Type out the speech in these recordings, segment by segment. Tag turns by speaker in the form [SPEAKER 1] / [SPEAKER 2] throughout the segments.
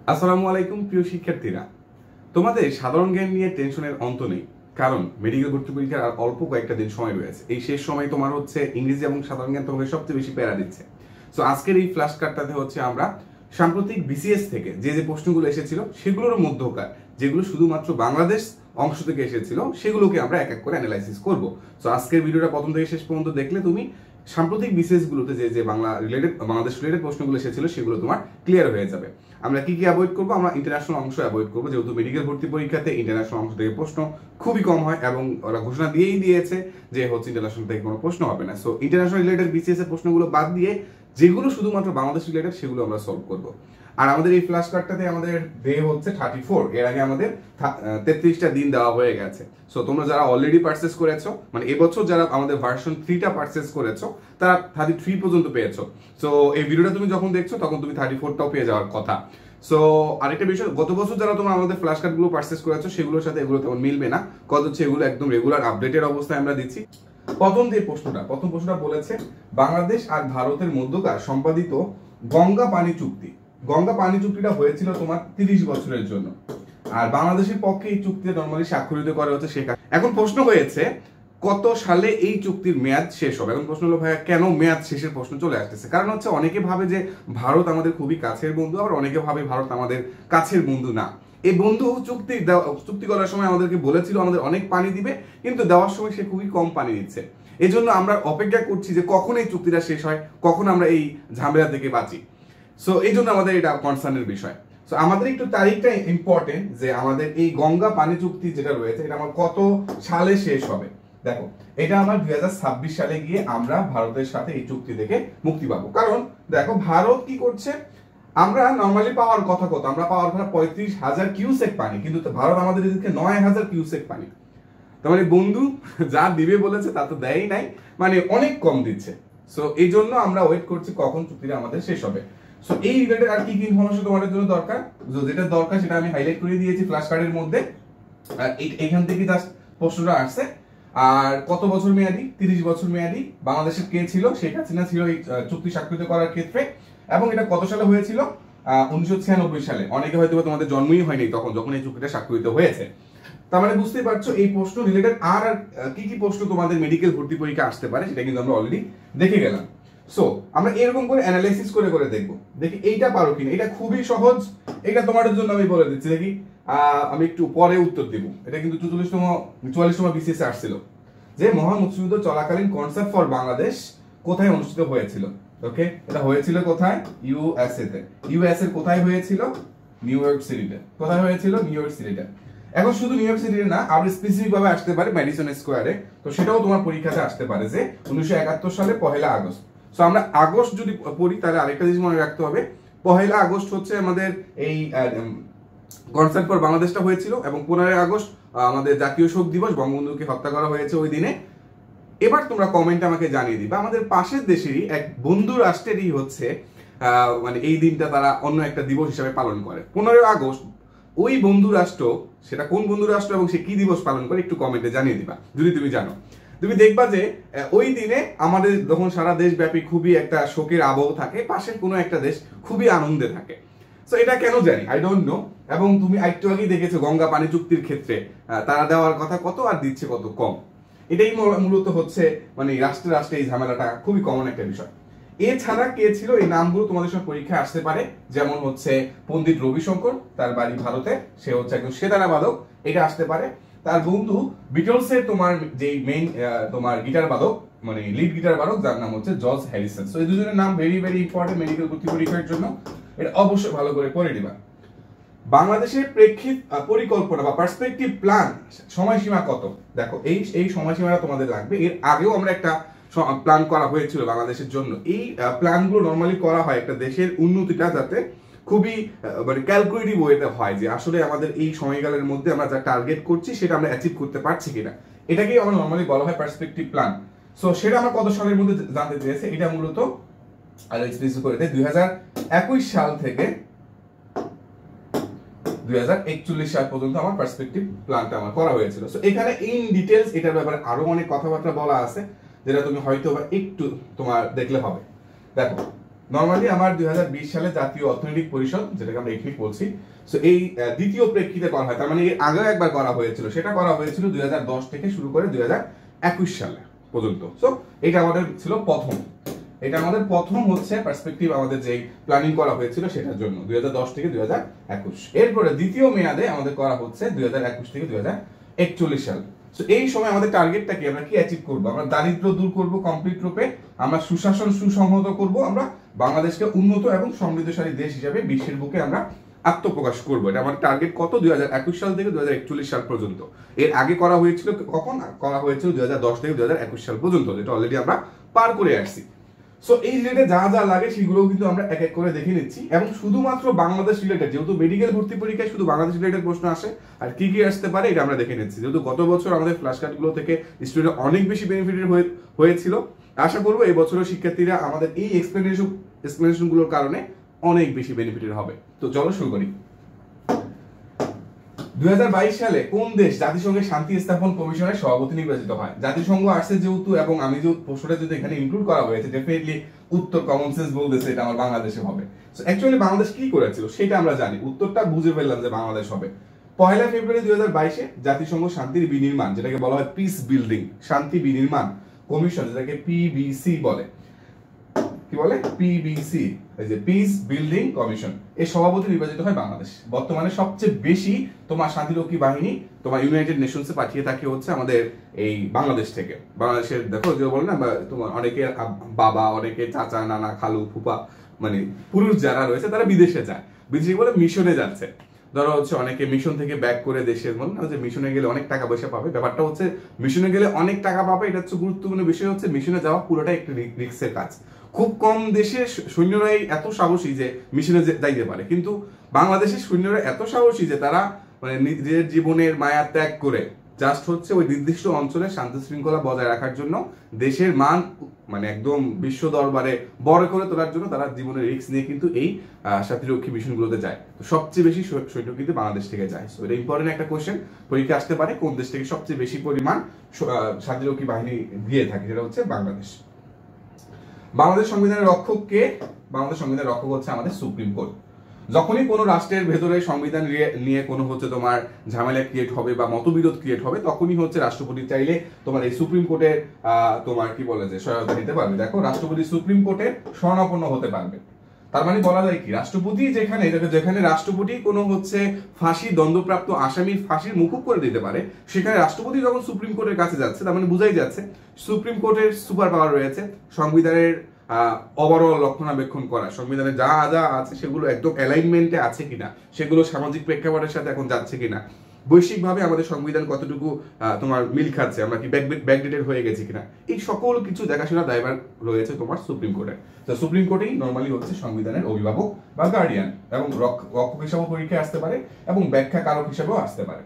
[SPEAKER 1] আসসালামু আলাইকুম প্রিয় শিক্ষার্থীরা, তোমাদের সাধারণ জ্ঞান নিয়ে টেনশনের অন্ত নেই, কারণ মেডিকেল ভর্তি পরীক্ষার আর অল্প কয়েকটা দিন সময় রয়েছে। এই শেষ সময় তোমার হচ্ছে ইংরেজি এবং সাধারণ জ্ঞান তোমাকে সবচেয়ে বেশি প্যারা দিচ্ছে। সো আজকের এই ফ্ল্যাশ কার্ডটাতে হচ্ছে আমরা সাম্প্রতিক বিসিএস থেকে যে যে প্রশ্নগুলো এসেছিল সেগুলোর মধ্যকার যেগুলো শুধুমাত্র বাংলাদেশ অংশ থেকে এসেছিল সেগুলোকে আমরা এক এক করে অ্যানালাইসিস করব। সো আজকের ভিডিওটা প্রথম থেকে শেষ পর্যন্ত দেখলে তুমি সাম্প্রতিক বিসিএস গুলোতে যে যে বাংলাদেশ রিলেটেড প্রশ্নগুলো এসেছিল সেগুলো তোমার ক্লিয়ার হয়ে যাবে। আমরা কি কি অ্যাভয়েড করবো? আমরা ইন্টারন্যাশনাল অংশ অ্যাভয়েড করবো, যেহেতু মেডিকেল ভর্তি পরীক্ষাতে ইন্টারন্যাশনাল অংশ থেকে প্রশ্ন খুবই কম হয় এবং ওরা ঘোষণা দিয়েই দিয়েছে যে হচ্ছে ইন্টারন্যাশনাল থেকে কোনো প্রশ্ন হবে না। সো ইন্টারন্যাশনাল রিলেটেড বিসিএস এর প্রশ্নগুলো বাদ দিয়ে যেগুলো শুধুমাত্র বাংলাদেশ রিলেটেড সেগুলো আমরা সলভ করবো। আর আমাদের এই ফ্ল্যাশ কার্ডটাতে আমাদের ডে হচ্ছে 34, এর আগে আমাদের 33টা দিন দেওয়া হয়ে গেছে। সো তোমরা যারা অলরেডি পারচেস করেছো, মানে এবছর যারা আমাদের ভার্সন 3টা পারচেস করেছো তারা 33 পর্যন্ত পেয়েছো। সো এই ভিডিওটা তুমি যখন দেখছো তখন তুমি 34টাও পেয়ে যাওয়ার কথা। সো আরেকটা বিষয়, গত বছর যারা তোমরা আমাদের ফ্ল্যাশ কার্ডগুলো পারচেস করেছো সেগুলোর সাথে এগুলো তেমন মিলবে না, কত হচ্ছে এগুলো একদম রেগুলার আপডেটের অবস্থায় আমরা দিচ্ছি। প্রথম প্রশ্নটা বলেছে বাংলাদেশ আর ভারতের মধ্যকার সম্পাদিত গঙ্গা পানি চুক্তি। গঙ্গা পানি চুক্তিটা হয়েছিল তোমার 30 বছরের জন্য, আর বাংলাদেশের পক্ষে এই চুক্তিতে নরমালি স্বাক্ষরিত করা হচ্ছে শেখ। এখন প্রশ্ন হয়েছে কত সালে এই চুক্তির মেয়াদ শেষ হবে। এখন প্রশ্ন হলো ভাইয়া কেন মেয়াদ শেষের প্রশ্ন চলে আসতেছে? কারণ হচ্ছে অনেকে ভাবে যে ভারত আমাদের খুবই কাছের বন্ধু, আবার অনেকে ভাবে ভারত আমাদের কাছের বন্ধু না। এই বন্ধু চুক্তি করার সময় আমাদেরকে বলেছিল আমাদের অনেক পানি দিবে, কিন্তু দেওয়ার সময় সে খুবই কম পানি দিচ্ছে। এই জন্য আমরা অপেক্ষা করছি যে কখন এই চুক্তিটা শেষ হয়, কখন আমরা এই ঝামেলা থেকে বাঁচি। সো এই জন্য আমাদের এটা কনসার্নের বিষয়। সো আমাদের একটু তারিখটা ইম্পর্টেন্ট, যে আমাদের এই গঙ্গা পানি চুক্তি যেটা রয়েছে এটা আমার কত সালে শেষ হবে। দেখো, এটা আমার 2026 সালে গিয়ে আমরা ভারতের সাথে এই চুক্তি থেকে মুক্তি পাবো। কারণ দেখো ভারত কি করছে, আমরা নর্মালি পাওয়ার কথা কত, আমরা পাওয়ার কথা 35,000 কিউসেক পানি, কিন্তু ভারত আমাদের এদিকে 9,000 কিউসেক পানি। তার মানে বন্ধু যা দিবে বলেছে তা তো দেয়ই নাই, মানে অনেক কম দিচ্ছে। সো এই জন্য আমরা ওয়েট করছি কখন চুক্তিটা আমাদের শেষ হবে। সো এই রিলেটেড আর কি কি ইনফরমেশন তোমাদের জন্য দরকার, যেটা দরকার সেটা আমি হাইলাইট করে দিয়েছি ফ্ল্যাশ কার্ডের মধ্যে। এইখান থেকে জাস্ট প্রশ্নটা আসছে। আর কত বছর মেয়াদি? 30 বছর মেয়াদি। বাংলাদেশের কে ছিল? শেখ হাসিনা ছিল এই চুক্তি স্বাক্ষরিত করার ক্ষেত্রে। এবং এটা কত সালে হয়েছিল? 1996 সালে। অনেকে হয়তো তোমাদের জন্মই হয়নি তখন, যখন এই চুক্তিটা স্বাক্ষরিত হয়েছে। তার মানে বুঝতেই পারছো এই প্রশ্ন রিলেটেড আর কি কি প্রশ্ন তোমাদের মেডিকেল ভর্তি পরীক্ষা আসতে পারে সেটা কিন্তু আমরা অলরেডি দেখে গেলাম। সো আমরা এরকম করে অ্যানালাইসিস করে করে দেখবো, দেখি এইটা পারো কিনা। এটা খুবই সহজ, এটা তোমাদের জন্য আমি বলে দিচ্ছি। দেখি আমি একটু পরে উত্তর দিব। এটা কিন্তু 44তম বিসিএস আসছিল যে মহান মুক্তিযুদ্ধ চলাকালীন কনসার্ট ফর বাংলাদেশ কোথায় অনুষ্ঠিত হয়েছিল। ওকে, এটা হয়েছিল কোথায়? ইউএসএ তে। ইউএস এর কোথায় হয়েছিল? নিউ ইয়র্ক সিটিতে। কোথায় হয়েছিল? নিউ ইয়র্ক সিটিতে। এখন শুধু নিউ ইয়র্ক সিটিতে না, আবার স্পেসিফিক ভাবে আসতে পারে ম্যাডিসন স্কোয়ারে। তো সেটাও তোমার পরীক্ষাতে আসতে পারে যে 1971 সালে 1 আগস্ট। সো আমরা আগস্ট যদি পড়ি তাহলে আরেকটা জিনিস মনে রাখতে হবে, 1 আগস্ট হচ্ছে আমাদের এই কনসার্ট ফর বাংলাদেশটা হয়েছিল, এবং 15 আগস্ট আমাদের জাতীয় শোক দিবস, বঙ্গবন্ধুকে হত্যা করা হয়েছে ওই দিনে। এবার তোমরা কমেন্টে আমাকে জানিয়ে দিবা আমাদের পাশের দেশেরই এক বন্ধু রাষ্ট্রেরই হচ্ছে মানে এই দিনটা তারা অন্য একটা দিবস হিসাবে পালন করে 15 আগস্ট। ওই বন্ধু রাষ্ট্র, সেটা কোন বন্ধু রাষ্ট্র এবং সে কি দিবস পালন করে একটু কমেন্টে জানিয়ে দিবা যদি তুমি জানো। তুমি দেখবা যে ওই দিনে আমাদের যখন সারা দেশব্যাপী খুবই একটা শোকের আবহ থাকে, পাশের কোনো একটা দেশ খুবই আনন্দে থাকে। সো এটা কেন জানি, আই ডোন্ট নো। এবং তুমি একটু আগেই দেখেছো গঙ্গা পানি চুক্তির ক্ষেত্রে তারা দেওয়ার কথা কত আর দিচ্ছে কত কম। এটাই মূলত হচ্ছে মানে রাষ্ট্রে রাষ্ট্রে এই ঝামেলাটা খুবই কমন একটা বিষয়। এছাড়া কে ছিল, এই নামগুলো তোমাদের সব পরীক্ষায় আসতে পারে। যেমন হচ্ছে পণ্ডিত রবিশঙ্কর, তার বাড়ি ভারতে, সে হচ্ছে একজন সেতারা বাদক, এটা আসতে পারে। তার বন্ধু বিটলসের তোমার যেই মেইন তোমার গিটার বাদক, মানে লিড গিটার বাদক, যার নাম হচ্ছে জর্জ হ্যারিসন। সো এই দুজনের নাম ভেরি ভেরি ইম্পর্টেন্ট মেডিকেল ভর্তি পরীক্ষার জন্য, এটা অবশ্যই ভালো করে পড়ে দিবা। বাংলাদেশের প্রেক্ষিত পরিকল্পনা বা পার্সপেক্টিভ প্ল্যান সময়সীমা কত? দেখো এই সময়সীমাটা তোমাদের লাগবে। এর আগেও আমরা একটা প্ল্যান করা হয়েছিল বাংলাদেশের জন্য। এই প্ল্যানগুলো নরমালি করা হয় একটা দেশের উন্নতিটা যাতে খুবই মানে ক্যালকুলেটিভ ওয়েতে হয়, যে আসলে আমাদের এই সময়কালের মধ্যে আমরা যা টার্গেট করছি সেটা আমরা অ্যাচিভ করতে পারছি কিনা। এটাকেই আমরা নরমালি বলা হয় পার্সপেক্টিভ প্ল্যান। সো সেটা আমরা কত সালের মধ্যে জানতে চেয়েছে, এটা মূলত আর স্পেসিফিক করে দেয় 2021 সাল থেকে 2041 সাল পর্যন্ত আমার পার্সপেক্টিভ প্ল্যানটা আমার করা হয়েছিল। সো এখানে ইন ডিটেইলস এটার ব্যাপারে আরো অনেক কথাবার্তা বলা আছে, যেটা তুমি হয়তো বা একটু তোমার দেখলে হবে। দেখো নরমালি আমার 2020 সালে জাতীয় অর্থনৈতিক পরিষদ, যেটাকে আমরা এখনি বলছি, সো এই দ্বিতীয় প্রেক্ষিতে করা হয়। তার মানে এর আগেও একবার করা হয়েছিল, সেটা করা হয়েছিল 2010 থেকে শুরু করে 2021 সালে পর্যন্ত। সো এটা আমাদের ছিল প্রথম, এটা আমাদের প্রথম হচ্ছে পার্সপেক্টিভ, আমাদের যে প্ল্যানিং করা হয়েছিল সেটার জন্য 2010 থেকে 2021। এরপরে দ্বিতীয় মেয়াদে আমাদের করা হচ্ছে 2021 থেকে 2041 সাল। সো এই সময় আমাদের টার্গেটটা কি, আমরা কি অ্যাচিভ করব? আমরা দারিদ্র দূর করব কমপ্লিট রূপে, আমরা সুশাসন সুসংহত করব, আমরা বাংলাদেশকে উন্নত এবং সমৃদ্ধশালী দেশ হিসেবে বিশ্বের বুকে আমরা আত্মপ্রকাশ করব। এটা আমাদের টার্গেট কত, 2021 সাল থেকে 2041 সাল পর্যন্ত। এর আগে করা হয়েছিল কখন? করা হয়েছিল 2010 থেকে 2021 সাল পর্যন্ত, যেটা অলরেডি আমরা পার করে আসছি। সো এই রিলেটেড যা যা লাগে সেগুলো কিন্তু আমরা এক এক করে দেখে নিচ্ছি, এবং শুধুমাত্র বাংলাদেশ রিলেটেড, যেহেতু মেডিকেল ভর্তি পরীক্ষায় শুধু বাংলাদেশ রিলেটেড প্রশ্ন আসে, আর কি কি আসতে পারে এটা আমরা দেখে নিচ্ছি। যেহেতু গত বছর আমাদের ফ্ল্যাশ কার্ডগুলো থেকে স্টুডেন্ট অনেক বেশি বেনিফিটেড হয়েছিল, আশা করবো এই বছরের শিক্ষার্থীরা আমাদের এই এক্সপ্লেনেশনগুলোর কারণে অনেক বেশি বেনিফিটেড হবে। তো চলো শুরু করি। 2022 সালে কোন দেশ জাতিসংঘের শান্তি স্থাপন কমিশনের সভাপতি নির্বাচিত হয়? জাতিসংঘ আসছে যেহেতু, এবং আমি যে প্রশ্নটা যদি এখানে ইনক্লুড করা হয়েছে, ডেফিনেটলি উত্তর কমন সেন্স বলতেছে এটা আমার বাংলাদেশে হবে। সো অ্যাকচুয়ালি বাংলাদেশ কি করেছিল সেটা আমরা জানি, উত্তরটা বুঝে ফেললাম যে বাংলাদেশ হবে। 1 ফেব্রুয়ারি 2022-এ জাতিসংঘ শান্তির বিনির্মাণ, যেটাকে বলা হয় পিস বিল্ডিং শান্তি বিনির্মাণ কমিশন, যেটাকে পিবিসি বলে, কি বলে? পিবিসি, এই যে পিস বিল্ডিং কমিশন, এর সভাপতি নির্বাচিত হয় বাংলাদেশ। বর্তমানে সবচেয়ে বেশি তোমার শান্তিরক্ষী বাহিনী তোমার ইউনাইটেড নেশনসে পাঠিয়ে থাকে হচ্ছে আমাদের এই বাংলাদেশ থেকে। বাংলাদেশের দেখো যে বলে না, তোমার অনেকে বাবা, অনেকে চাচা, নানা, খালু, ফুপা, মানে পুরুষ যারা রয়েছে তারা বিদেশে যায়, বিদেশে বলে মিশনে যাচ্ছে। ধরো হচ্ছে অনেকে মিশন থেকে ব্যাক করে দেশের, মনে না যে মিশনে গেলে অনেক টাকা পয়সা পাবে, ব্যাপারটা হচ্ছে মিশনে গেলে অনেক টাকা পাবে, এটা হচ্ছে গুরুত্বপূর্ণ বিষয়। হচ্ছে মিশনে যাওয়া পুরোটা একটি রিস্কের কাজ। খুব কম দেশের সৈন্যরাই এত সাহসী যে মিশনে যাইতে পারে, কিন্তু বাংলাদেশের সৈন্যরা এত সাহসী যে তারা মানে নিজের জীবনের মায়া ত্যাগ করে জাস্ট হচ্ছে ওই নির্দিষ্ট অঞ্চলে শান্তি শৃঙ্খলা বজায় রাখার জন্য, দেশের মান মানে একদম বিশ্ব দরবারে বড় করে তোলার জন্য তারা জীবনের রিস্ক নিয়ে কিন্তু এই শান্তিরক্ষী মিশনগুলোতে যায়। তো সবচেয়ে বেশি সৈন্য কিন্তু বাংলাদেশ থেকে যায়। সো এটা ইম্পর্টেন্ট একটা কোয়েশ্চেন, পরীক্ষা আসতে পারে কোন দেশ থেকে সবচেয়ে বেশি পরিমাণ শান্তিরক্ষী বাহিনী দিয়ে থাকে, যেটা হচ্ছে বাংলাদেশ। বাংলাদেশ সংবিধানের রক্ষক কে? বাংলাদেশ সংবিধানের রক্ষক হচ্ছে আমাদের সুপ্রিম কোর্ট। যখনই কোনো রাষ্ট্রের ভেতরে সংবিধান নিয়ে কোনো হচ্ছে তোমার ঝামেলা ক্রিয়েট হবে বা মতবিরোধ ক্রিয়েট হবে, তখনই হচ্ছে রাষ্ট্রপতি চাইলে তোমার এই সুপ্রিম কোর্টের তোমার কি বলে যে সহায়তা নিতে পারবে। দেখো, রাষ্ট্রপতি সুপ্রিম কোর্টের শরণাপন্ন হতে পারবে। তার মানে বলা যায় কি, রাষ্ট্রপতি যেখানে রাষ্ট্রপতি কোনো হচ্ছে ফাঁসি দণ্ডপ্রাপ্ত আসামির ফাঁসির মুকুব করে দিতে পারে, সেখানে রাষ্ট্রপতি যখন সুপ্রিম কোর্টের কাছে যাচ্ছে, তার মানে বোঝাই যাচ্ছে সুপ্রিম কোর্টের সুপার পাওয়ার রয়েছে সংবিধানের ওভারঅল রক্ষণাবেক্ষণ করা, সংবিধানে যা যা আছে সেগুলো একদম অ্যালাইনমেন্টে আছে কিনা, সেগুলো সামাজিক প্রেক্ষাপটের সাথে এখন যাচ্ছে কিনা, বৈশ্বিকভাবে আমাদের সংবিধান কতটুকু তোমার মিল খাচ্ছে, আমরা কি ব্যাকডেটেড হয়ে গেছি কিনা, এই সকল কিছু দেখাশোনা দায়ভার রয়েছে তোমার সুপ্রিম কোর্টে। তো সুপ্রিম কোর্টেই নর্মালি হচ্ছে সংবিধানের অভিভাবক বা গার্ডিয়ান, এবং রক্ষক হিসাবেও পরীক্ষায় আসতে পারে এবং ব্যাখ্যা কারক হিসাবেও আসতে পারে।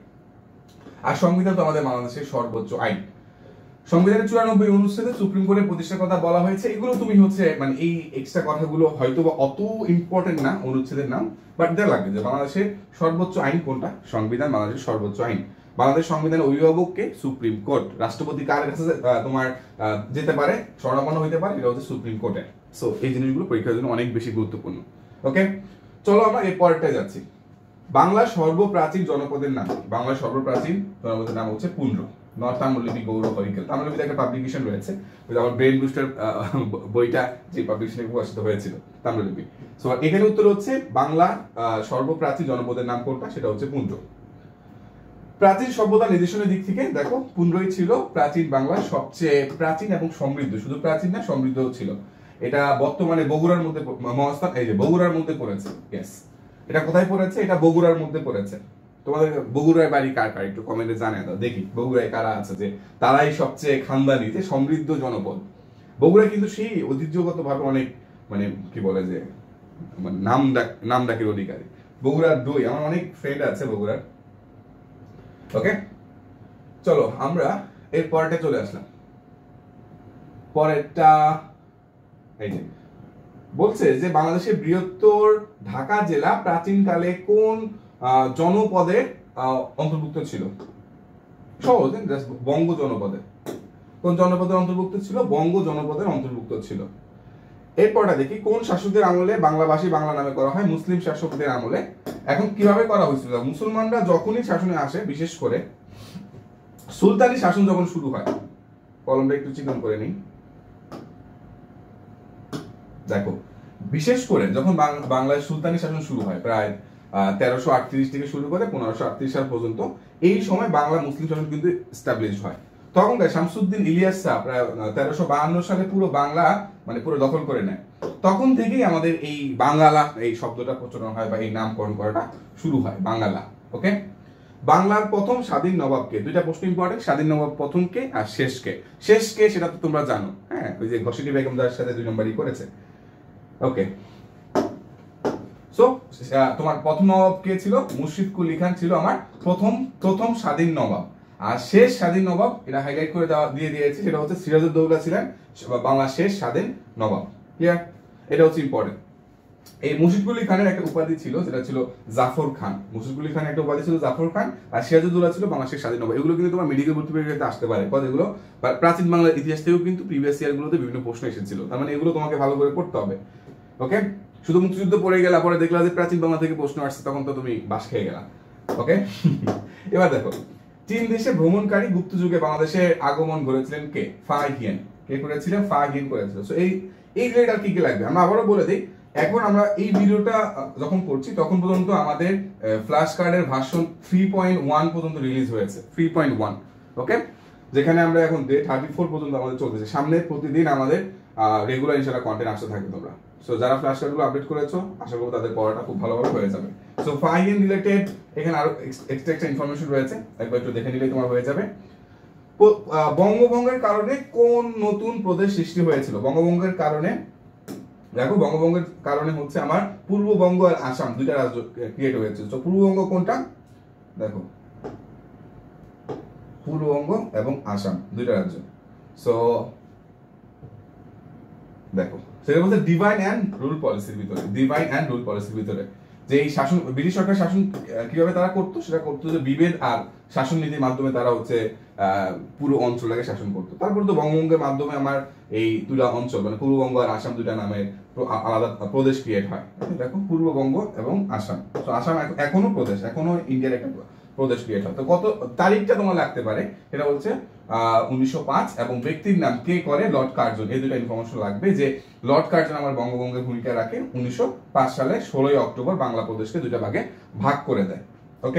[SPEAKER 1] আর সংবিধান তো আমাদের বাংলাদেশের সর্বোচ্চ আইন। সংবিধানের 94 অনুচ্ছেদে সুপ্রিম কোর্টের প্রতিষ্ঠার কথা বলা হয়েছে। এগুলো তুমি হচ্ছে মানে এই এক্সট্রা কথাগুলো হয়তো বা অত ইম্পর্টেন্ট না অনুচ্ছেদের নাম, বাট দেওয়া লাগবে যে বাংলাদেশের সর্বোচ্চ আইন কোনটা, সংবিধান বাংলাদেশের সর্বোচ্চ আইন। বাংলাদেশ সংবিধানের অভিভাবককে সুপ্রিম কোর্ট। রাষ্ট্রপতি কার কাছে তোমার যেতে পারে, শরণাপন্ন হইতে পারে, এটা হচ্ছে সুপ্রিম কোর্টে। সো এই জিনিসগুলো পরীক্ষার জন্য অনেক বেশি গুরুত্বপূর্ণ। ওকে, চলো আমরা এই পরেরটায় যাচ্ছি। বাংলার সর্বপ্রাচীন জনপদের নাম। বাংলার সর্বপ্রাচীন জনপদের নাম হচ্ছে পুন্ড্র। তাম্রলিপি গৌরব হরিকেল। তাম্রলিপিতে একটা পাবলিকেশন রয়েছে, আমার ব্রেন বুস্টার বইটা যে পাবলিকেশনে প্রকাশিত হয়েছিল, তাম্রলিপি। সো এখানে উত্তর হচ্ছে বাংলার সর্বপ্রাচীন জনপদের নাম কোনটা, সেটা হচ্ছে পুন্ড্র। প্রাচীন সভ্যতা নিদর্শনের দিক থেকে দেখো, পুন্ড্রই ছিল প্রাচীন বাংলার সবচেয়ে প্রাচীন এবং সমৃদ্ধ, শুধু প্রাচীন না সমৃদ্ধও ছিল। এটা বর্তমানে বগুড়ার মধ্যে মহাস্থান, এই যে বগুড়ার মধ্যে পড়েছে। ইয়েস, এটা কোথায় পড়েছে? এটা বগুড়ার মধ্যে পড়েছে। তোমাদের বগুড়ায় বাড়ি কার কার একটু কমেন্টে জানিয়ে দাও, দেখি বগুড়ায় কারা আছে যে তারাই সবচেয়ে খানদানি যে সমৃদ্ধ জনপদ। বগুড়া কিন্তু সেই ঐতিহ্যগত ভাবে অনেক মানে কি বলে যে নাম ডাকের অধিকারী। বগুড়ার দই, আমার অনেক ফ্রেন্ড আছে বগুড়ার। ওকে, চলো আমরা এর পরেরটা চলে আসলাম। পরেরটা এই যে বলছে যে বাংলাদেশের বৃহত্তর ঢাকা জেলা প্রাচীনকালে কোন জনপদের অন্তর্ভুক্ত ছিল? সহজ, বঙ্গ জনপদে। কোন জনপদের অন্তর্ভুক্ত ছিল? বঙ্গ জনপদের অন্তর্ভুক্ত ছিল। এরপরটা দেখি কোন শাসকদের আমলে বাংলাভাষী বাংলা নামে করা হয়? মুসলিম শাসকদের আমলে। এখন কিভাবে করা হয়েছিল? মুসলমানরা যখনই শাসনে আসে, বিশেষ করে সুলতানি শাসন যখন শুরু হয়, কলমটা একটু চিকন করে নিই, দেখো বিশেষ করে যখন বাংলায় সুলতানি শাসন শুরু হয় প্রায় 1338 থেকে শুরু করে 1538 সাল পর্যন্ত, এই সময় বাংলা মুসলিম শাসন কিন্তু এস্টাবলিশ হয়। তখন শামসুদ্দিন ইলিয়াস শাহ প্রায় 1352 সালে পুরো বাংলা মানে পুরো দখল করে নেয়। তখন থেকেই আমাদের এই বাঙ্গালা এই শব্দটা প্রচলন হয় বা এই নামকরণ করাটা শুরু হয়, বাঙ্গালা। ওকে, বাংলার প্রথম স্বাধীন নবাবকে? দুইটা প্রশ্ন ইম্পর্টেন্ট, স্বাধীন নবাব প্রথমকে আর শেষকে। শেষকে সেটা তো তোমরা জানো, হ্যাঁ, ওই যে ঘসিটি বেগমদার সাথে 2 নম্বরই করেছে। ওকে, সো তোমার প্রথম নবাব কে ছিল? মুর্শিদ কুলি খান ছিল আমার প্রথম স্বাধীন নবাব। আর শেষ স্বাধীন নবাব, এটা হাইলাইট করে দিয়ে দিয়েছে, সেটা হচ্ছে সিরাজউদ্দৌলা ছিলেন বাংলার শেষ স্বাধীন নবাব। ক্লিয়ার? এটা হচ্ছে ইম্পর্টেন্ট। এই মুর্শিদ কুলি খানের একটা উপাধি ছিল, যেটা ছিল জাফর খান। মুর্শিদ কুলি খানের একটা উপাধি ছিল জাফর খান, আর সিরাজউদ্দৌলা ছিল বাংলার শেষ স্বাধীন নবাব। এগুলো কিন্তু তোমার মেডিকেল ভর্তি পরীক্ষাতে আসতে পারে, এগুলো প্রাচীন বাংলার ইতিহাস থেকেও কিন্তু প্রিভিয়াস ইয়ার গুলোতে বিভিন্ন প্রশ্ন এসেছিল। তার মানে এগুলো তোমাকে ভালো করে পড়তে হবে। ওকে, শুধু মুক্তিযুদ্ধ পড়ে গেলা, পরে দেখলা যে প্রাচীন বাংলা থেকে প্রশ্ন আসছে, তখন তো তুমি বাস খেয়ে গেলা। ওকে, এবার দেখো, চীন দেশে ভ্রমণকারী গুপ্ত যুগে বাংলাদেশে আগমন করেছিলেন কে? ফা হিয়েন। কে করেছিলেন? ফা হিয়েন করেছিল। সো এই গ্রেড আর কি কি লাগবে আমরা আবারও বলে দিই। এখন আমরা এই ভিডিওটা যখন করছি তখন পর্যন্ত আমাদের ফ্ল্যাশ কার্ডের ভার্সন 3.1 পর্যন্ত রিলিজ হয়েছে, 3.1। ওকে, যেখানে আমরা এখন ডে 34 পর্যন্ত আমাদের চলতেছে। সামনে প্রতিদিন আমাদের রেগুলার ইনশাআল্লাহ কন্টেন্ট আসতে থাকবে তোমরা। সো যারা ফ্ল্যাশ কার্ডগুলো আপডেট করেছো, আশা করব তাদের পড়াটা খুব ভালোভাবে হয়ে যাবে। সো ফাইন রিলেটেড এখানে আরো এক্সট্রা ইনফরমেশন রয়েছে, একবার একটু দেখে নিলেই তোমার হয়ে যাবে। বঙ্গভঙ্গের কারণে কোন নতুন প্রদেশ সৃষ্টি হয়েছিল? বঙ্গভঙ্গের কারণে, দেখো বঙ্গভঙ্গের কারণে হচ্ছে আমার পূর্ববঙ্গ আর আসাম দুইটা রাজ্য ক্রিয়েট হয়েছে। তো পূর্ববঙ্গ কোনটা? দেখো, পূর্ববঙ্গ এবং আসাম দুইটা রাজ্য। সো দেখো, সেটা বলতে ডিভাইন অ্যান্ড রুল পলিসির ভিতরে, ডিভাইন অ্যান্ড রুল পলিসির ভিতরে যে এই শাসন, ব্রিটিশ সরকার শাসন কিভাবে তারা করতো, সেটা করতো যে বিভেদ আর শাসন নীতির মাধ্যমে তারা হচ্ছে পুরো অঞ্চলটাকে শাসন করতো। তারপর তো বঙ্গভঙ্গের মাধ্যমে আমার এই দুটা অঞ্চল মানে পূর্ববঙ্গ আর আসাম দুইটা নামের আলাদা প্রদেশ ক্রিয়েট হয়। দেখো, পূর্ববঙ্গ এবং আসাম। তো আসাম এখনো প্রদেশ, এখনো ইন্ডিয়ার একটা প্রদেশ ক্রিয়েট হয়। তো কত তারিখটা তোমার লাগতে পারে, এটা হচ্ছে 1905, এবং ব্যক্তির নাম কে করে? Lord Curzon. এই দুটো ইনফরমেশন লাগবে যে লর্ড কার্জন আমার বঙ্গভঙ্গের ভূমিকা রাখে। 1905 সালে 16 অক্টোবর বাংলা প্রদেশকে দুইটা ভাগে ভাগ করে দেয়। ওকে,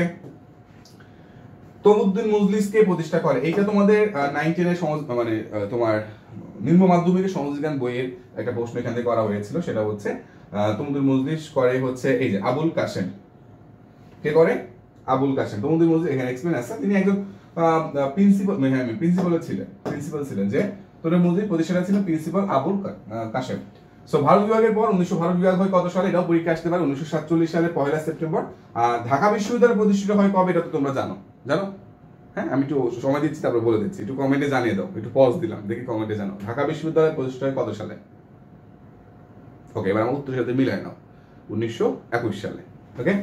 [SPEAKER 1] তমুদ্দিন মজলিস কে প্রতিষ্ঠা করে? এইটা তোমাদের 9-10 এর মানে তোমার নিম্ন মাধ্যমিকের সমাজবিজ্ঞান বইয়ের একটা প্রশ্ন এখান থেকে করা হয়েছিল। সেটা হচ্ছে তমুদ্দিন মজলিস করে হচ্ছে এই যে আবুল কাসেম। কে করে? আবুল কাসেম। তমুদ্দিন মজলিস এখানে এক্সপ্লেন আছে, তিনি একজন প্রিন্সিপাল ছিলেন যে তমুদ্দিন মজলিস প্রতিষ্ঠাতা ছিলেন প্রিন্সিপাল আবুল কাসেম। সো ভারত বিভাগের পর ভারত বিভাগ হয় কত সালে? এটাও পরীক্ষা আসতে পারে, 1947 সালে 1 সেপ্টেম্বর। আর ঢাকা বিশ্ববিদ্যালয় প্রতিষ্ঠিত হয় কবে? এটা তো তোমরা জানো। হ্যাঁ, আমি একটু সময় দিচ্ছি, তারপর বলে দিচ্ছি। একটু কমেন্টে জানিয়ে দাও, একটু পজ দিলাম, দেখি কমেন্টে জানো ঢাকা বিশ্ববিদ্যালয় প্রতিষ্ঠিত হয় কত সালে? ওকে, এবার আমার উত্তরের সাথে মিলাই নাও, 1921 সালে। ওকে,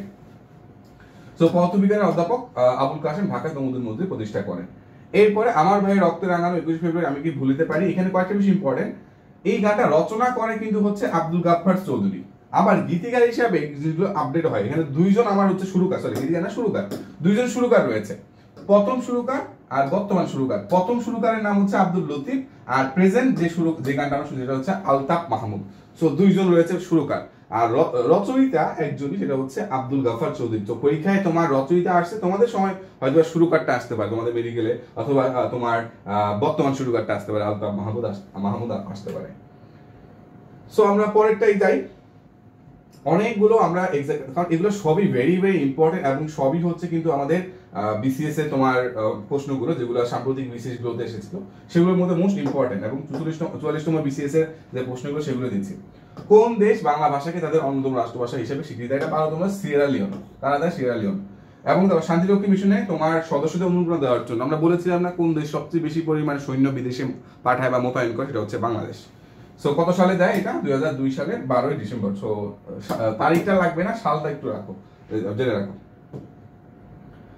[SPEAKER 1] সো পদার্থবিজ্ঞানের অধ্যাপক আবুল কাসেম ঢাকায় তমুদ্দিন মসজিদ প্রতিষ্ঠা করেন। এরপরে আমার ভাই রক্তে রাঙানো 21 ফেব্রুয়ারি আমি কি ভুলিতে পারি? এখানে কয়েকটা বিষয় ইম্পর্টেন্ট। এই গানটা রচনা করে কিন্তু হচ্ছে আব্দুল গাফফার চৌধুরী। আবার গীতিকার হিসাবে যেগুলো আপডেট হয়, এখানে দুইজন আমার হচ্ছে সুরকার, সরি গীতিকার না, সুরকার, দুইজন সুরকার রয়েছে। প্রথম সুরকার আর বর্তমান সুরকার। প্রথম সুরকারের নাম হচ্ছে আব্দুল লতিফ, আর প্রেজেন্ট যে গানটা আমরা শুনি সেটা হচ্ছে আলতাফ মাহমুদ। সো দুইজন রয়েছে সুরকার, আর রচয়িতা একজনই, সেটা হচ্ছে আব্দুল গাফফার চৌধুরী। তো পরীক্ষায় তোমার রচয়িতা আসছে, তোমাদের সময় হয়তো সুরকারটা আসতে পারে তোমাদের মেডিকেলে, অথবা তোমার বর্তমান সুরকারটা আসতে পারে, আলতাফ মাহমুদ আসতে পারে। সো আমরা পরেরটাই যাই। অনেকগুলো আমরা এক্সাক্ট, কারণ এগুলো সবই ভেরি ভেরি ইম্পর্টেন্ট এবং সবই হচ্ছে কিন্তু আমাদের বিসিএস এর তোমার প্রশ্নগুলো যেগুলো সাম্প্রতিক বিসিএস গুলোতে এসেছিল সেগুলোর মধ্যে মোস্ট ইম্পর্টেন্ট, এবং 44তম বিসিএস এর যে প্রশ্নগুলো সেগুলো দিচ্ছি। কোন দেশ বাংলা ভাষাকে তাদের অন্যতম রাষ্ট্রভাষা হিসেবে স্বীকৃতি দেয়? এটা পারো তোমরা, Sierra Leone, Canada Sierra Leone. এবং শান্তিরক্ষী মিশনে তোমার সদস্যদের অনুপ্রেরণা দেওয়ার জন্য আমরা বলেছিলাম না কোন দেশ সবচেয়ে বেশি পরিমাণ সৈন্য বিদেশে পাঠায় বা মোতায়েন করে? সেটা হচ্ছে বাংলাদেশ। সো কত সালে দেয় এটা? 2002 সালের 12ই ডিসেম্বর। সো তারিখটা লাগবে না, সালটা একটু রাখো, জেনে রাখো।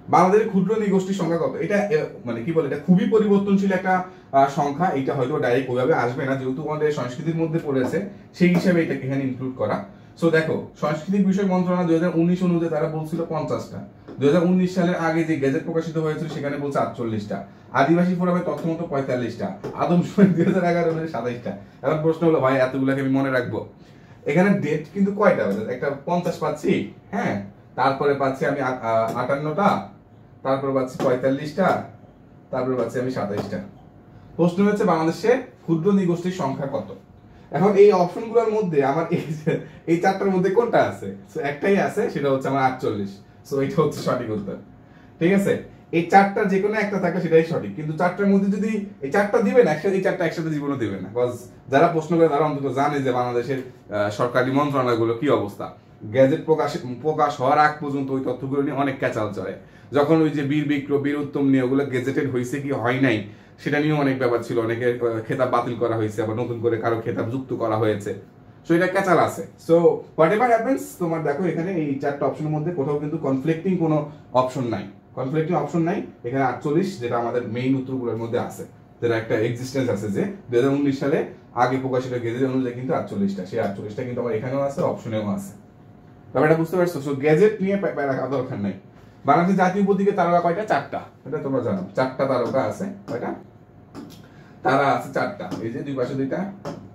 [SPEAKER 1] বাংলাদেশের ক্ষুদ্র নৃগোষ্ঠীর সংখ্যা কত? এটা মানে কি বলে, এটা খুবই পরিবর্তনশীল একটা সংখ্যা। এটা হয়তো ডাইরেক্ট ওইভাবে আসবে না, যেহেতু আমাদের সংস্কৃতির মধ্যে পড়েছে সেই হিসাবে এটাকে এখানে ইনক্লুড করা। সো দেখো, সাংস্কৃতিক বিষয় মন্ত্রণালয় 2019 অনুযায়ী তারা বলছিল 50টা, 2019 সালের আগে যে গেজেট প্রকাশিত হয়েছিল সেখানে বলছে 48টা, আদিবাসী ফোরামের তথ্য মতো 45টা, আদমশুমারি 2011 অনুযায়ী 27টা। এখন প্রশ্ন হলো ভাই এতগুলোকে আমি মনে রাখবো? এখানে ডেট কিন্তু কয়টা? একটা 50 পাচ্ছি, হ্যাঁ, তারপরে পাচ্ছি আমি 58টা, তারপরে পাচ্ছি 45টা, তারপরে পাচ্ছি আমি 27টা। প্রশ্ন হচ্ছে বাংলাদেশের ক্ষুদ্র নৃগোষ্ঠীর সংখ্যা কত? এখন এই অপশনগুলোর মধ্যে আমার এই চারটার মধ্যে কোনটা আছে? সো একটাই আছে, সেটা হচ্ছে আমার 48। সো এটা হচ্ছে সঠিক উত্তর। ঠিক আছে, এই চারটা যে কোনো একটা থাকলে সেটাই সঠিক, কিন্তু চারটার মধ্যে যদি এই চারটা দিবে না একসাথে, এই চারটা একসাথে জীবনও দিবে না। বিকজ যারা প্রশ্ন করে তারা অন্তত জানে যে বাংলাদেশের সরকারি মন্ত্রণালয়গুলো কি অবস্থা। গ্যাজেট প্রকাশ হওয়ার আগ পর্যন্ত ওই তথ্যগুলো নিয়ে অনেক ক্যাচাল চলে। যখন ওই যে বীর বিক্রম, বীর উত্তম নিয়ে ওগুলো গেজেটেড হয়েছে কি হয় নাই সেটা নিয়েও অনেক ব্যাপার ছিল, অনেকে খেতাব বাতিল করা হয়েছে, আবার নতুন করে কারো খেতাব যুক্ত করা হয়েছে। সো এটা ক্যাচাল আছে। সো হোয়াট এভার হ্যাপেন্স, তোমার দেখো এখানে এই চারটা অপশনের মধ্যে কোথাও কিন্তু কনফ্লিক্টিং কোনো অপশন নাই, কনফ্লিক্টিং অপশন নাই। এখানে 48 যেটা আমাদের মেইন উত্তরগুলোর মধ্যে আছে, যেটা একটা এক্সিস্টেন্স আছে যে 2019 সালে আগে প্রকাশিত গেজেট অনুযায়ী কিন্তু 48টা, সেই 48টা কিন্তু আমার এখানেও আছে, অপশনেও আছে। তবে এটা বুঝতে পারছো? সো গেজেট নিয়ে রাখা দরকার নাই। বাংলাদেশের জাতীয় প্রতীকের তারকা কয়টা? 4টা, এটা তোমরা জানো। 4টা তারকা আছে। কয়টা তারা আছে? 4টা। এই যে দুই পাশে দুইটা,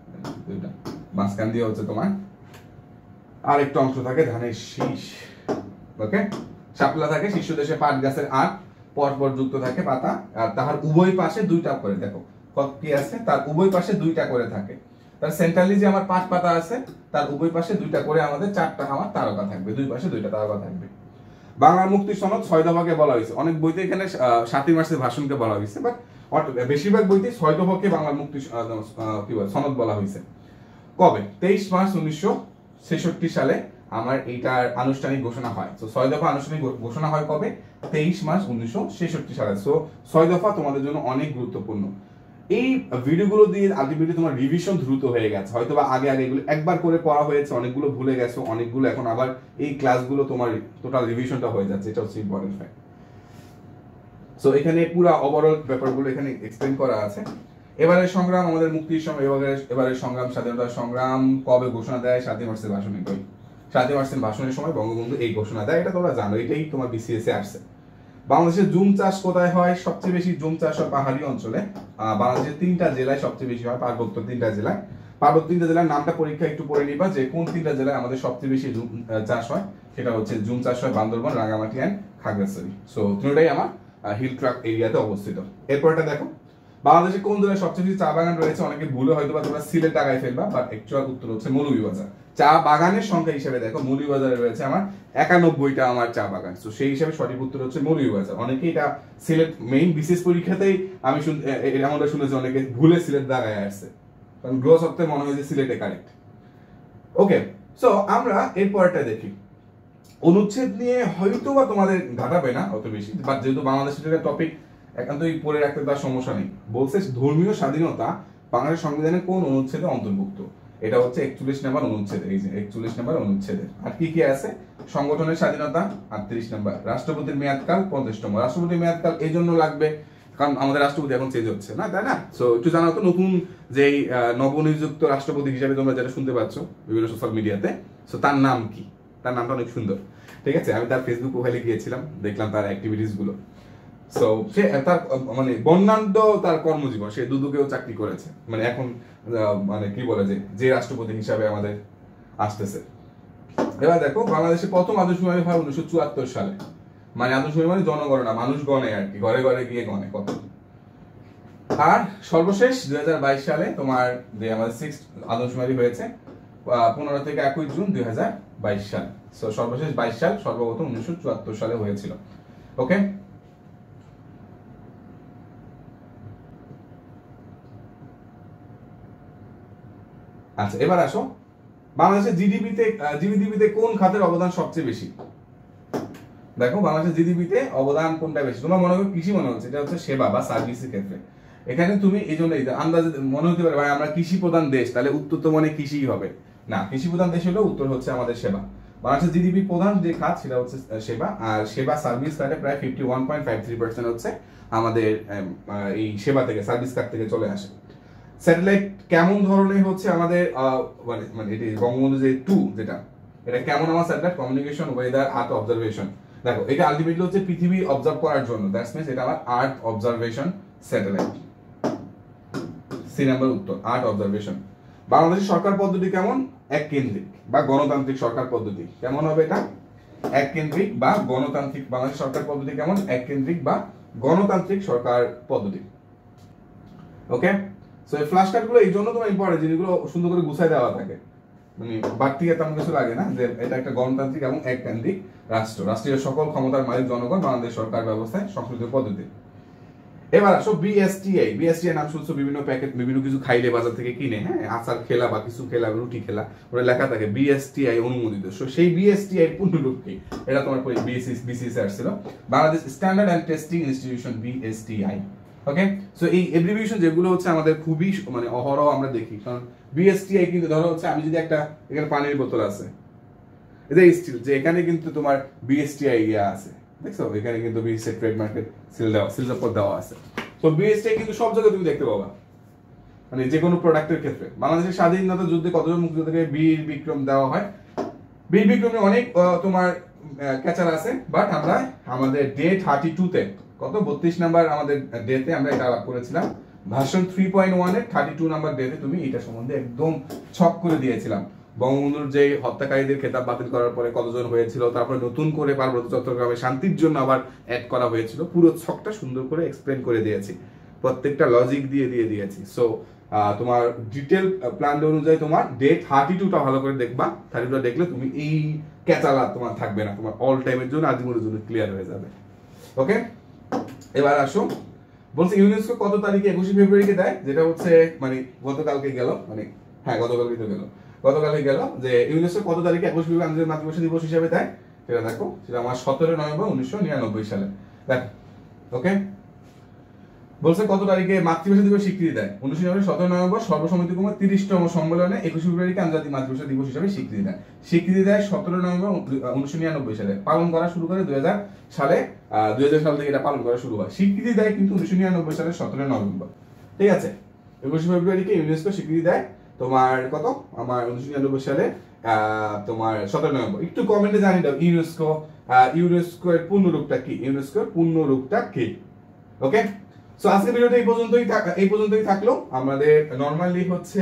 [SPEAKER 1] মাঝখান দিয়ে হচ্ছে তোমার আর একটা অংশ থাকে ধানের শীষ, ওকে, শাপলা থাকে, শীর্ষদেশে পাট গাছের আট পরপর যুক্ত থাকে পাতা, আর তাহার উভয় পাশে দুইটা করে, দেখো কি আছে, তার উভয় পাশে দুইটা করে থাকে। তার সেন্ট্রালি যে আমার পাঁচ পাতা আছে তার উভয় পাশে দুইটা করে আমাদের 4টা আমার তারকা থাকবে, দুই পাশে দুইটা তারকা থাকবে। বাংলার মুক্তি সনদ 6 দফাকে বলা হয়েছে। অনেক বইতে এখানে 7ই মার্চের ভাষণকে বলা হয়েছে, বাট বেশিরভাগ বইতে 6 দফাকে বাংলার মুক্তি কি বলে সনদ বলা হয়েছে। কবে? 23 মার্চ 1966 সালে আমার এইটার আনুষ্ঠানিক ঘোষণা হয়। তো 6 দফা আনুষ্ঠানিক ঘোষণা হয় কবে? 23 মার্চ 1966 সালে। সো 6 দফা তোমাদের জন্য অনেক গুরুত্বপূর্ণ। এই ভিডিওগুলো দিয়ে আলটিমেটলি তোমার রিভিশন দ্রুত হয়ে গেছে, হয়তো বা আগে এগুলো একবার করে পড়া হয়েছে, অনেকগুলো ভুলে গেছো, অনেকগুলো এখন আবার এই ক্লাসগুলো তোমার টোটাল রিভিশনটা হয়ে যাচ্ছে, এটা হচ্ছে ইম্পর্টেন্ট ফ্যাক্ট। সো এখানে পুরো ওভারঅল ব্যাপারগুলো এখানে এক্সপ্লেন করা আছে। এবারের সংগ্রাম, আমাদের মুক্তির সময় এবারের সংগ্রাম, স্বাধীনতা সংগ্রাম কবে ঘোষণা দেয়? 7ই মার্চের ভাষণে। 7ই মার্চের ভাষণের সময় বঙ্গবন্ধু এই ঘোষণা দেয়, এটা তোমরা জানো, এটাই তোমার BCS এ আসছে। বাংলাদেশের জুম চাষ কোথায় হয়? সবচেয়ে বেশি জুম চাষ হয় পাহাড়ি অঞ্চলে। বাংলাদেশের 3টা জেলায় সবচেয়ে বেশি হয়, পার্বত্য 3টা জেলায়। পার্বত্য 3টা জেলার নামটা পরীক্ষা একটু পড়ে নিবা যে কোন 3টা জেলায় আমাদের সবচেয়ে বেশি জুম চাষ হয়। সেটা হচ্ছে জুম চাষ হয় বান্দরবান, রাঙ্গামাটি এন্ড খাগড়াছড়ি। সো তিনটাই আমার হিল ট্রাক এরিয়াতে অবস্থিত। এরপরটা দেখো, বাংলাদেশে কোন জেলায় সবচেয়ে বেশি চা বাগান রয়েছে? অনেকে ভুলে হয়তো বা তোমরা সিলেট টাকায় ফেলবা, বাট অ্যাকচুয়াল উত্তর হচ্ছে মৌলভীবাজার। চা বাগানের সংখ্যা হিসেবে দেখো মৌলভীবাজারে রয়েছে আমার 91টা আমার চা বাগান। তো সেই হিসাবে সঠিক উত্তর হচ্ছে মৌলভীবাজার। অনেকে এটা সিলেট মেইন বিশেষ পরীক্ষাতেই আমি এমনটা শুনেছি, অনেকে ভুলে সিলেট দাগায় আসছে, কারণ গ্রোস অর্থে মনে হয় যে সিলেটে কারেক্ট। ওকে, সো আমরা এরপরটা দেখি। অনুচ্ছেদ নিয়ে হয়তো বা তোমাদের ঘাটাবে না অত বেশি, বাট যেহেতু বাংলাদেশের টপিক একান্তই পড়ে রাখতে তার সমস্যা নেই। বলছে ধর্মীয় স্বাধীনতা বাংলাদেশ সংবিধানের কোন অনুচ্ছেদে অন্তর্ভুক্ত? এটা হচ্ছে 41 নম্বর অনুচ্ছেদ। এই যে 41 নম্বর অনুচ্ছেদে আর কি কি আছে? সংগঠনের স্বাধীনতা 38 নম্বর, রাষ্ট্রপতির মেয়াদকাল 50তম। রাষ্ট্রপতির মেয়াদকাল এই জন্য লাগবে কারণ আমাদের রাষ্ট্রপতি এখন চেঞ্জ হচ্ছে না, তাই না? সো একটু জানা তো, নতুন যেই নবনিযুক্ত রাষ্ট্রপতি হিসেবে তোমরা যেটা শুনতে পাচ্ছ বিভিন্ন সোশ্যাল মিডিয়াতে, সো তার নাম কি? তার নামটা অনেক সুন্দর, ঠিক আছে? আমি তার ফেসবুক প্রোফাইলে গিয়েছিলাম, দেখলাম তার অ্যাক্টিভিটিস গুলো। সো সে তার মানে বর্ণাঢ্য তার কর্মজীবন, সে দুদকেও চাকরি করেছে, মানে এখন মানে কি বলে যে রাষ্ট্রপতি হিসাবে আমাদের আসতেছে। এবার দেখো, বাংলাদেশের প্রথম আদর্শবাদী হয় 1974 সালে। মানে আদর্শবাদী মানে জনগণনা, মানুষ গণে আর কি, ঘরে ঘরে গিয়ে গণে কত। আর সর্বশেষ 2022 সালে তোমার যে আমাদের 6th আদর্শবাদী হয়েছে 15 থেকে 21 জুন 2022 সাল। সো সর্বশেষ 22 সাল, সর্বপ্রথম 1974 সালে হয়েছিল। ওকে, আচ্ছা এবার আসো, বাংলাদেশের জিডিপিতে কোন খাতের অবদান সবচেয়ে বেশি? দেখো বাংলাদেশের জিডিপিতে অবদান কোনটা বেশি? তোমার মনে হয় কৃষি মনে হচ্ছে, এটা হচ্ছে সেবা বা সার্ভিসের ক্ষেত্রে। এখানে তুমি এই জন্য আন্দাজে মনে হতে পারে ভাই আমরা কৃষি প্রধান দেশ, তাহলে উত্তর তো মানে কৃষিই হবে না। কৃষি প্রধান দেশ হলেও উত্তর হচ্ছে আমাদের সেবা। বাংলাদেশের জিডিপি প্রধান যে খাত সেটা হচ্ছে সেবা, আর সেবা সার্ভিস খাতে প্রায় 51.53% হচ্ছে আমাদের এই সেবা থেকে, সার্ভিস খাত থেকে চলে আসে। স্যাটেলাইট কেমন ধরনের হচ্ছে আমাদের মানে এটি বঙ্গবন্ধু যে 2 যেটা, এটা কেমন আমার satellite? Communication, weather, earth observation. দেখো এটা আলটিমেটলি হচ্ছে পৃথিবী অবজার্ভ করার জন্য, দ্যাটস মিন্স এটা আমার earth observation satellite. C number উত্তর, আর্থ অবজারভেশন। বাংলাদেশের সরকার পদ্ধতি কেমন? এক কেন্দ্রিক বা গণতান্ত্রিক সরকার পদ্ধতি। কেমন হবে এটা? এক কেন্দ্রিক বা গণতান্ত্রিক। বাংলাদেশের সরকার পদ্ধতি কেমন? এক কেন্দ্রিক বা গণতান্ত্রিক সরকার পদ্ধতি। ওকে, সো এই ফ্ল্যাশ কার্ড গুলো এই জন্য তোমার ইম্পর্টেন্ট, যেগুলো সুন্দর করে গুছাই দেওয়া থাকে, মানে বাড়তি তেমন কিছু লাগে না, যে এটা একটা গণতান্ত্রিক এবং এক কেন্দ্রিক রাষ্ট্র, রাষ্ট্রীয় সকল ক্ষমতার মালিক জনগণ, বাংলাদেশ সরকার ব্যবস্থায় সংসদীয় পদ্ধতি। এবার আসো বিএসটিআই। বিএসটিআই নাম শুনছো, বিভিন্ন প্যাকেট, বিভিন্ন কিছু খাইলে বাজার থেকে কিনে, হ্যাঁ, আচার খেলা বা কিছু খেলা, রুটি খেলা, ওটা লেখা থাকে বিএসটিআই অনুমোদিত। সো সেই বিএসটিআই পূর্ণরূপ কি? এটা তোমার বিসিএস আসছিল, Bangladesh standard and testing institution, BSTI. Okay, so এই এব্রিভিয়েশন যেগুলো হচ্ছে আমাদের খুবই মানে অহরহ আমরা দেখি, কারণ বিএসটিআই কিন্তু ধরো হচ্ছে আমি যদি একটা, এখানে পানির বোতল আছে, এটা স্টিল, যে এখানে কিন্তু তোমার বিএসটিআই ইয়া আছে, দেখছো এখানে কিন্তু বিএসটিআই ট্রেডমার্কের সিল দেওয়া আছে। তো বিএসটিআই কিন্তু সব জায়গায় তুমি দেখতে পাবা, মানে যে কোনো প্রোডাক্টের ক্ষেত্রে। বাংলাদেশের স্বাধীনতা যুদ্ধে কতজন মুক্তিযোদ্ধাকে বীর বিক্রম দেওয়া হয়? বীর বিক্রমে অনেক তোমার ক্যাচার আছে, বাট আমরা আমাদের ডে 32 তে, কত 32 নাম্বার আমাদের ডেতে আমরা এটা আলাপ করেছিলাম, ভার্সন 3.1 এর 32 নাম্বার ডেতে তুমি এটা সম্বন্ধে একদম ছক করে দিয়েছিলাম। বঙ্গবন্ধুর যে হত্যাকারীদের খেতাব বাতিল করার পরে কতজন হয়েছিল, তারপরে নতুন করে পার্বত্য চট্টগ্রামে শান্তির জন্য আবার অ্যাড করা হয়েছিল, পুরো ছকটা সুন্দর করে এক্সপ্লেন করে দিয়েছি, প্রত্যেকটা লজিক দিয়ে দিয়েছি। সো তোমার ডিটেল প্ল্যান অনুযায়ী তোমার ডে 32টা ভালো করে দেখবা, 32টা দেখলে তুমি এই ক্যাচালা তোমার থাকবে না, তোমার অল টাইমের জন্য আজীবনের জন্য ক্লিয়ার হয়ে যাবে। ওকে, এবার আসো, বলছে ইউনেস্কো কত তারিখে 21 ফেব্রুয়ারিকে দেয়, যেটা হচ্ছে মানে গতকালকে গেল, মানে হ্যাঁ গতকালকে তো গেল, গতকালকে গেল, যে ইউনেস্কো কত তারিখে 21 ফেব্রুয়ারি আন্তর্জাতিক মাতৃভাষা দিবস হিসেবে দেয়, সেটা দেখো, সেটা আমার 17 নভেম্বর 1999 সালে। দেখো, ওকে, বলছে কত তারিখে মাতৃভাষা দিবস স্বীকৃতি দেয়? 17 নভেম্বর সর্বসম্মতিক্রমে 30তম সম্মেলনে 21 ফেব্রুয়ারিকে আন্তর্জাতিক মাতৃভাষা দিবস হিসেবে স্বীকৃতি দেয় 17 নভেম্বর 1999 সালে। পালন করা শুরু করে 2000 সালে, 2000 সাল থেকে এটা পালন করা শুরু হয়। স্বীকৃতি দেয় কিন্তু 1999 সালের 17 নভেম্বর। ঠিক আছে, 21 ফেব্রুয়ারিকে ইউনেস্কো স্বীকৃতি দেয় তোমার কত, আমার 1999 সালে তোমার 17 নভেম্বর। একটু কমেন্টে জানিয়ে দাও ইউনেস্কো এর পূর্ণরূপটা কি, ইউনেস্কোর পূর্ণরূপটা কি। ওকে, সো আজকে ভিডিওটা এই পর্যন্তই থাকলো। আমাদের নরমালি হচ্ছে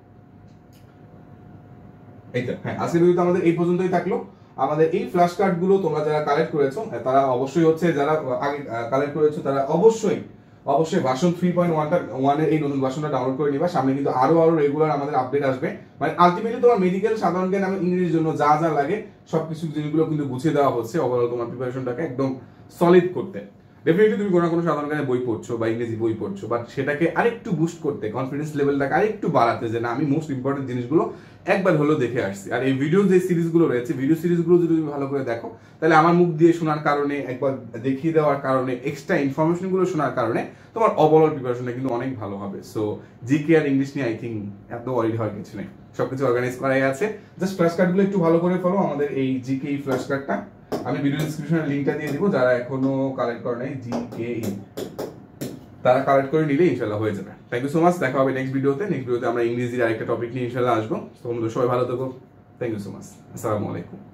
[SPEAKER 1] এইটা, হ্যাঁ আজকে ভিডিওটা আমাদের এই পর্যন্তই থাকলো। আমাদের এই ফ্ল্যাশ কার্ড গুলো তোমরা যারা কালেক্ট করেছো, তারা অবশ্যই হচ্ছে, যারা আগে কালেক্ট করেছো তারা অবশ্যই ভার্সন 3.1 এর এই নতুন ভার্সনটা ডাউনলোড করে নিবা। সামনে কিন্তু আরো রেগুলার আমাদের আপডেট আসবে, মানে আলটিমেটলি তোমার মেডিকেল সাধারণ জ্ঞান এবং ইংরেজির জন্য যা যা লাগে সবকিছু জিনিসগুলো কিন্তু গুছিয়ে দেওয়া হচ্ছে, ওভারঅল তোমার প্রিপারেশনটাকে একদম সলিড করতে। ডেফিনেটলি তুমি কোনো সাধারণ জ্ঞানের বই পড়ছো বা ইংরেজি বই পড়ছো, বাট সেটাকে আরেকটু বুস্ট করতে, কনফিডেন্স লেভেলটাকে আরেকটু বাড়াতে, যে না আমি মোস্ট ইম্পর্টেন্ট জিনিসগুলো একবার হলেও দেখে আসছি। আর এই ভিডিও যে সিরিজগুলো রয়েছে, ভিডিও সিরিজগুলো যদি তুমি ভালো করে দেখো, তাহলে আমার মুখ দিয়ে শোনার কারণে, একবার দেখিয়ে দেওয়ার কারণে, এক্সট্রা ইনফরমেশনগুলো শোনার কারণে তোমার ওভারঅল প্রিপারেশনটা কিন্তু অনেক ভালো হবে। সো জিকে আর ইংলিশ নিয়ে আই থিঙ্ক এত ওয়ারিড হওয়ার কিছু নেই, সবকিছু অর্গানাইজ করাই আছে। জাস্ট ফ্ল্যাশ কার্ডগুলো একটু ভালো করে ফলো, আমাদের এই জিকে ফ্ল্যাশ কার্ডটা আমি ভিডিও ডেসক্রিপশনে লিংকটা দিয়ে দিব, যারা এখনো কালেক্ট করে নাই জিকে তারা কালেক্ট করে নিলে ইনশাআল্লাহ হয়ে যাবে। থ্যাংক ইউ সো মাচ, দেখা হবে নেক্সট ভিডিওতে আমরা ইংরেজির আরেকটা টপিক নিয়ে ইনশাআল্লাহ আসবো। তোমরা সবাই ভালো থেকো, থ্যাংক ইউ সো মাচ, আসসালামু আলাইকুম।